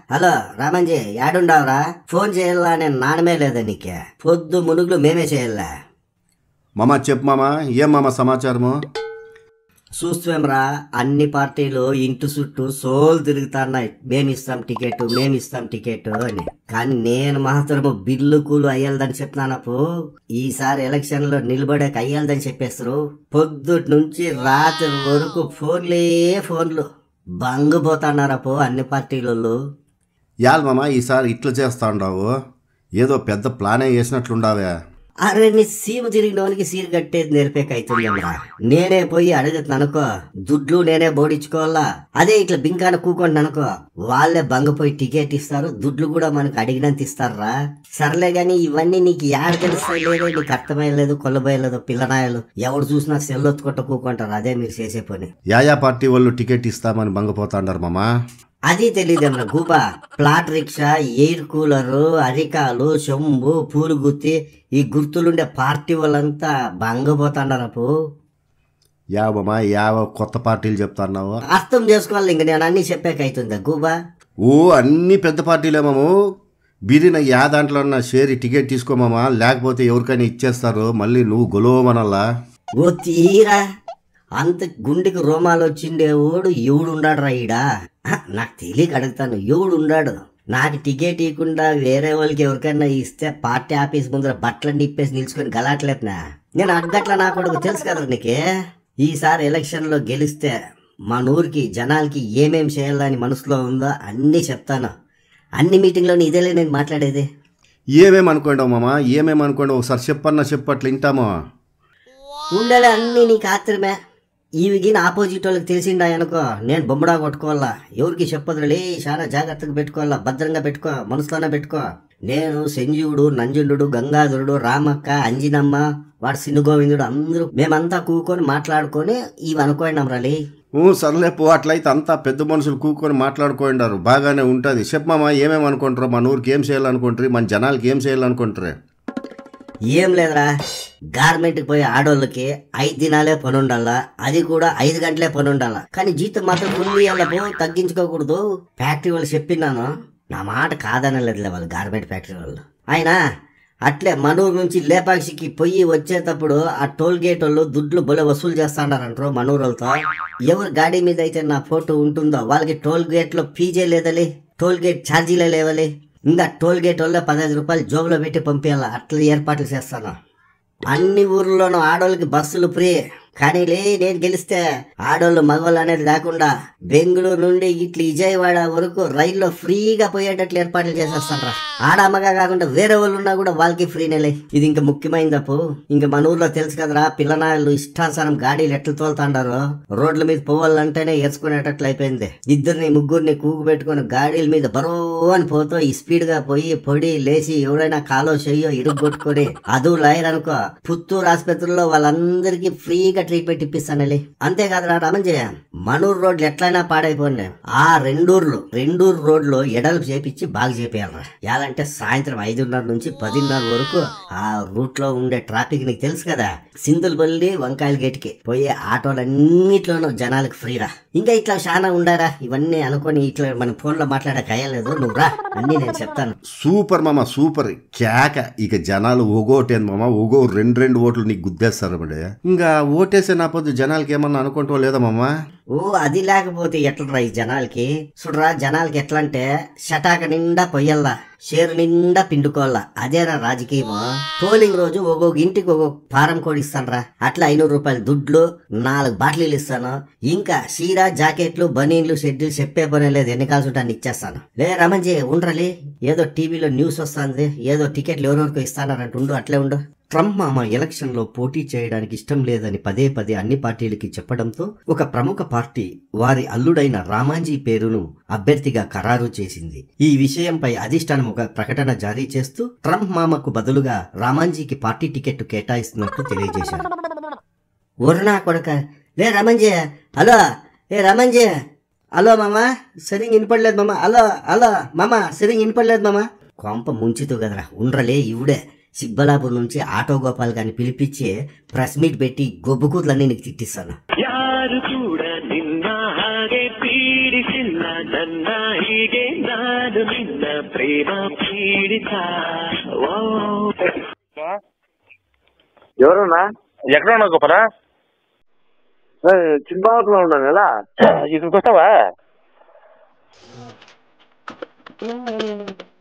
Hello Ramanji యాడుండవురా? Phone చేయాలా నేను నానమే లేదా నీకే? పొద్దు మునుగులు మేమే చేయాలా? మామ చెప్పు మామ, ఏం మామ సమాచారము? చూస్తాంరా, అన్ని పార్టీలు ఇంటి చుట్టూ సోలు తిరుగుతున్నాయి. మేమిస్తాం టికెట్ అని. కానీ నేను మాత్రము బిల్లు కూలు అయ్యాలని చెప్తున్నానప్పు. ఈసారి ఎలక్షన్ లో నిలబడక అయ్యాలని చెప్పేస్తారు. పొద్దుటి నుంచి రాత్రి వరకు ఫోన్లు బంగిపోతున్నారప్పు అన్ని పార్టీలు. యాల్ మామ ఈసారి ఇట్లా చేస్తా ఉండవు, ఏదో పెద్ద ప్లానే వేసినట్లుండావే. అరే నీ సీము తిరిగినోనికి సీరు కట్టేది నేర్పేకైతుందమ్మా. నేనే పోయి అడుగుతున్నానుకో, దుడ్లు నేనే బోడించుకోవాలా. అదే ఇట్లా బింకాన కూకుంటున్నానుకో, వాళ్ళే బంగపోయి టికెట్ ఇస్తారు, దుడ్లు కూడా మనకు అడిగినంత ఇస్తారా. సర్లే గాని ఇవన్నీ నీకు యాడ తెలుస్తాయి లేదో, నీకు అర్థమయ్యలేదు, కొల్లబోయలేదు. పిల్లనాయలు ఎవడు చూసినా సెల్లొత్తుకుంటూ కూకుంటారు. అదే మీరు చేసే పని. యా పార్టీ వాళ్ళు టికెట్ ఇస్తామని బంగపోతాండారు మామ. అది తెలియదమ్మా గూబా. ప్లాట్ రిక్షా, ఎయిర్ కూలరు, అరికాలు, చెంబు, పూలు గుత్తి, ఈ గుర్తులుండే పార్టీ వాళ్ళంతా బంగపోతాండారపు. మామ యావ కొత్త పార్టీలు చెప్తున్నావు? అర్థం చేసుకోవాలి. ఇంక నేను అన్ని చెప్పాకైతుందా గూబా? ఓ అన్ని పెద్ద పార్టీలే మాము. బిరిన యా దాంట్లో షేరి టికెట్ తీసుకోమామా, లేకపోతే ఎవరికైనా ఇచ్చేస్తారు, మళ్ళీ నువ్వు గొలవమనల్లా. ఓ తీరా, అంత గుండెకి రోమాలు వచ్చిండే ఓడు ఎవడుండాడు రా ఈడా? నాకు తెలియక అడుగుతాను, ఎవడుండాడు? నాకు టికెట్ ఇవ్వకుండా వేరే వాళ్ళకి ఎవరికైనా ఇస్తే పార్టీ ఆఫీస్ ముందర బట్టలను నిప్పేసి నిల్చుకొని గలాట్లేపునా? నేను అడ్గట్ల నా కొడుకు తెలుసు కదా నీకే. ఈసారి ఎలక్షన్ లో గెలిస్తే మన ఊరికి జనాలకి ఏమేం చేయాలని మనసులో ఉందో అన్నీ చెప్తాను. అన్ని మీటింగ్లోని ఇదేలే నేను మాట్లాడేది. ఏమేమనుకోండావు మామ, ఏమేమనుకోండావు? ఒకసారి చెప్పట్లు వింటామో. ఉండాలి అన్ని నీకు ఆత్రమే. ఈవిగిన ఆపోజిట్ వాళ్ళకి తెలిసిండా అనుకో, నేను బొమ్మడా కొట్టుకోవాలా. ఎవరికి చెప్పదులే, చాలా జాగ్రత్తగా పెట్టుకోవాలా, భద్రంగా పెట్టుకో, మనసులోనే పెట్టుకో. నేను సంజీవుడు, నంజుండు, గంగాధరుడు, రామక్క, అంజినమ్మ, వాడు సిన్నుగోవిందుడు అందరూ మేమంతా కూకొని మాట్లాడుకొని ఇవి అనుకోండాం రాలి. సర్లే పో, అట్లయితే అంతా పెద్ద మనుషులు కూకొని మాట్లాడుకోండారు, బాగానే ఉంటుంది. చెప్పమ్మా ఏమేమి అనుకుంటారు? మన ఊరికి ఏం చేయాలనుకుంటారు? మన జనాలకి ఏం చేయాలనుకుంటారు? ఏం లేదురా, గార్మెంట్కి పోయే ఆడోళ్ళకి 5 దినాలే పని ఉండాలా, అది కూడా 5 గంటలే పని ఉండాలా. కానీ జీతం మాత్రం ఫుల్ తగ్గించుకోకూడదు. ఫ్యాక్టరీ వాళ్ళు చెప్పినాను, నా మాట కాదనలేదులే వాళ్ళు గార్మెంట్ ఫ్యాక్టరీ వాళ్ళు. ఆయన అట్లే మనూరు నుంచి లేపాక్షికి పొయ్యి వచ్చేటప్పుడు ఆ టోల్ గేట్ వాళ్ళు దుడ్లు బొలే వసూలు చేస్తాడారంటారు మనూరు వాళ్ళతో. ఎవరు గాడి మీద అయితే నా ఫోటో ఉంటుందో వాళ్ళకి టోల్ గేట్ లో ఫీజే లేదలే, టోల్ గేట్ ఛార్జీలే లేవలే. ఇంకా టోల్ గేట్ వల్ల 15 రూపాయలు జోబులో పెట్టి పంపించాలా. అట్లా ఏర్పాట్లు చేస్తాను. అన్ని ఊర్లోనూ ఆడోళ్ళకి బస్సులు ఫ్రీ. కానీ నేను గెలిస్తే ఆడోళ్ళు మగవాళ్ళు అనేది లేకుండా బెంగళూరు నుండి ఇట్లా విజయవాడ వరకు రైల్లో ఫ్రీగా పోయేటట్లు ఏర్పాట్లు చేసేస్తాను. ఆడమ్మగా కాకుండా వేరే వాళ్ళు ఉన్నా కూడా వాళ్ళకి ఫ్రీనేలే. ఇది ఇంకా ముఖ్యమైనదప్పు. ఇంకా మన ఊర్లో తెలుసు కదరా, పిల్లనాళ్ళు ఇష్టానుసారం గాడీలు ఎట్లా తోలుతాండారో. రోడ్ల మీద పోవాలంటేనే ఏర్చుకునేటట్లు అయిపోయింది. 2-3 కూగు పెట్టుకుని గాడీల మీద బరువు అని పోతూ ఈ స్పీడ్ గా పోయి పొడి లేచి ఎవరైనా కాలో చెయ్యో ఇరుగొట్టుకొని అదు లాయర్ అనుకో, పుత్తూరు ఆసుపత్రిలో వాళ్ళందరికీ ఫ్రీగా ట్రీట్మెంట్ ఇప్పిస్తానలే. అంతేకాదురా రామంజయ్య, మనూరు రోడ్లు ఎట్లయినా పాడైపోయింది. ఆ రెండూరు రోడ్లు ఎడలు చేపించి బాగా చేపేయాలరా. ఎలాంటే సాయంత్రం 5:30 నుంచి 10:30 వరకు ఆ రూట్ లో ఉండే ట్రాఫిక్ నీకు తెలుసు కదా. సింధులపల్లి, వంకాయల గేట్కి పోయే ఆటోలన్నిట్లోనూ జనాలకు ఫ్రీరా. ఇంకా ఇట్లా చాలా ఉండారా. ఇవన్నీ అనుకొని ఇట్లా మన ఫోన్ లో మాట్లాడక అయ్యలేదు. నువ్వు రా, అన్ని నేను చెప్తాను. సూపర్ మామ, సూపర్ కేక. ఇక జనాలు ఒగోటేంది మామ, ఒగో 2 ఓట్లు నీకు గుద్దేస్తారు. ఇంకా ఓటేసే నా పొద్దు జనాలకి ఏమన్నా అనుకుంటా లేదా మామ? ఓ అది లేకపోతే ఎట్లరా ఈ జనాలకి? చూడరా, జనాలకి ఎట్లా అంటే షటాక నిండా పొయ్యల్లా, షేరు నిండా పిండుకోవాలా. అదేరా రాజకీయము. పోలింగ్ రోజు ఒక్కొక్క ఇంటికి ఒక్కొక్క ఫారం కోడి ఇస్తానరా. అట్లా 500 రూపాయలు దుడ్లు, 4 బాటిల్ ఇస్తాను. ఇంకా చీర, జాకెట్లు, బనీన్లు, షెడ్యూల్ చెప్పే పని లేదు. ఎన్ని కాల్సి ఉంటాను ఇచ్చేస్తాను. లే రమణజీ ఉండరాలి, ఏదో టీవీలో న్యూస్ వస్తుంది, ఏదో టికెట్లు ఎవరెవరికి ఇస్తానారంట. ఉండు, అట్లే ఉండు. ట్రంప్ మామ ఎలక్షన్ లో పోటీ చేయడానికి ఇష్టం లేదని పదే అన్ని పార్టీలకి చెప్పడంతో ఒక ప్రముఖ పార్టీ వారి అల్లుడైన రామాంజీ పేరును అభ్యర్థిగా ఖరారు చేసింది. ఈ విషయంపై అధిష్టానం ఒక ప్రకటన జారీ చేస్తూ ట్రంప్ మామకు బదులుగా రామాంజీకి పార్టీ టికెట్ కేటాయిస్తున్నట్టు తెలియజేశారు. ఒర్నా కొడక, లే రామాంజీ, హలో, ఏ రామాంజీ, హలో మామ, సరిగ్గా వినపడలేదు మామ, హలో మామ, సరిగ్గా వినపడలేదు మామ. కొంప ముంచుతూ కదరా. ఉండలే, ఇవుడే సిబ్బలాపూర్ నుంచి ఆటో గోపాల్ గారిని పిలిపించి ప్రెస్ మీట్ పెట్టి గొబ్బు కూతులన్నీ నీకు తిట్టిస్తాను. ಯಾರು ಕೂಡ ನಿನ್ನ ಹಾಗೆ ಪೀಡಿಸಿಲ್ಲ ನನ್ನ ಹೀಗೆ ఎవరన్నా? ఎక్కడ ఉన్నావు గొప్పరా? చిన్నబాబులో ఉన్నాను కదా. ఇక్కడికి వస్తావా?